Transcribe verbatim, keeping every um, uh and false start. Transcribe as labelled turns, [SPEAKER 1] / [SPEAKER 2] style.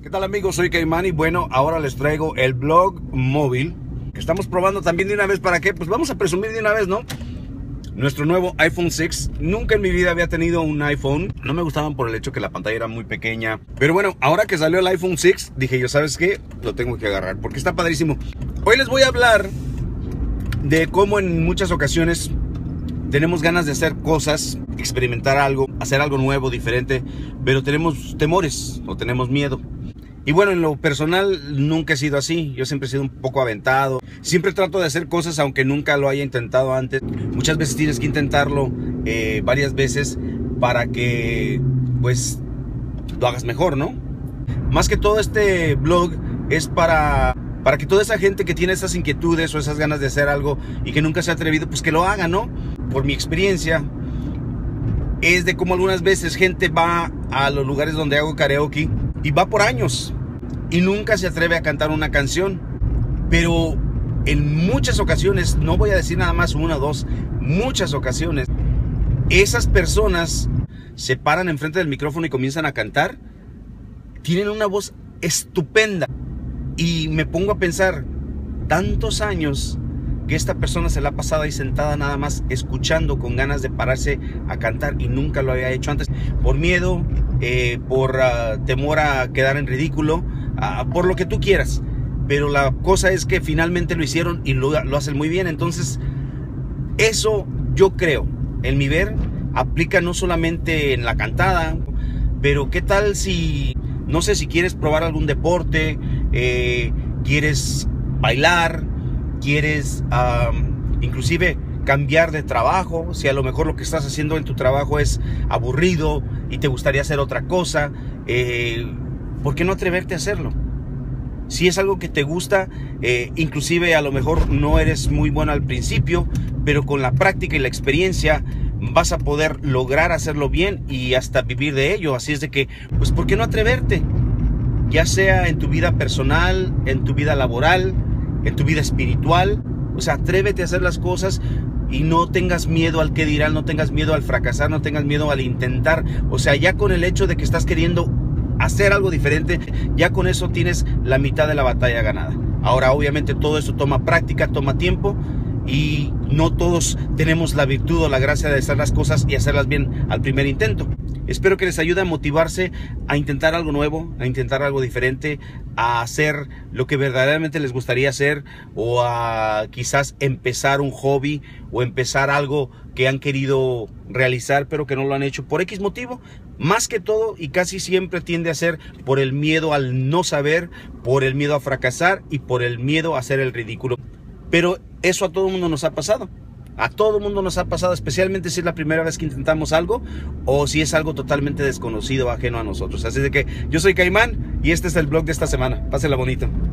[SPEAKER 1] ¿Qué tal, amigos? Soy Caimán y bueno, ahora les traigo el blog móvil que estamos probando también de una vez. ¿Para qué? Pues vamos a presumir de una vez, ¿no? Nuestro nuevo iPhone seis. Nunca en mi vida había tenido un iPhone. No me gustaban por el hecho que la pantalla era muy pequeña. Pero bueno, ahora que salió el iPhone seis, dije yo, ¿sabes qué? Lo tengo que agarrar porque está padrísimo. Hoy les voy a hablar de cómo en muchas ocasiones tenemos ganas de hacer cosas, experimentar algo, hacer algo nuevo, diferente, pero tenemos temores o tenemos miedo. Y bueno, en lo personal nunca he sido así. Yo siempre he sido un poco aventado. Siempre trato de hacer cosas aunque nunca lo haya intentado antes. Muchas veces tienes que intentarlo eh, varias veces para que pues lo hagas mejor, ¿no? Más que todo, este blog es para, para que toda esa gente que tiene esas inquietudes o esas ganas de hacer algo y que nunca se ha atrevido, pues que lo haga, ¿no? Por mi experiencia es de cómo algunas veces gente va a los lugares donde hago karaoke y va por años y nunca se atreve a cantar una canción, pero en muchas ocasiones, no voy a decir nada más una o dos, muchas ocasiones, esas personas se paran enfrente del micrófono y comienzan a cantar. Tienen una voz estupenda y me pongo a pensar, tantos años que esta persona se la ha pasado ahí sentada nada más escuchando, con ganas de pararse a cantar, y nunca lo había hecho antes, por miedo, eh, por uh, temor a quedar en ridículo, uh, por lo que tú quieras. Pero la cosa es que finalmente lo hicieron y lo, lo hacen muy bien. Entonces eso, yo creo, en mi ver, aplica no solamente en la cantada, pero qué tal si, no sé, si quieres probar algún deporte, eh, quieres bailar, quieres um, inclusive cambiar de trabajo. Si a lo mejor lo que estás haciendo en tu trabajo es aburrido y te gustaría hacer otra cosa, eh, ¿por qué no atreverte a hacerlo? Si es algo que te gusta, eh, inclusive a lo mejor no eres muy bueno al principio, pero con la práctica y la experiencia vas a poder lograr hacerlo bien y hasta vivir de ello. Así es de que, pues, ¿por qué no atreverte? Ya sea en tu vida personal, en tu vida laboral, en tu vida espiritual. O sea, atrévete a hacer las cosas y no tengas miedo al que dirán, no tengas miedo al fracasar, no tengas miedo al intentar. O sea, ya con el hecho de que estás queriendo hacer algo diferente, ya con eso tienes la mitad de la batalla ganada. Ahora, obviamente, todo eso toma práctica, toma tiempo, y no todos tenemos la virtud o la gracia de hacer las cosas y hacerlas bien al primer intento. Espero que les ayude a motivarse a intentar algo nuevo, a intentar algo diferente, a hacer lo que verdaderamente les gustaría hacer, o a quizás empezar un hobby o empezar algo que han querido realizar pero que no lo han hecho por X motivo. Más que todo, y casi siempre tiende a ser por el miedo al no saber, por el miedo a fracasar y por el miedo a hacer el ridículo. Pero eso a todo el mundo nos ha pasado. A todo el mundo nos ha pasado, especialmente si es la primera vez que intentamos algo o si es algo totalmente desconocido, ajeno a nosotros. Así de que yo soy Caimán y este es el blog de esta semana. Pásenla bonito.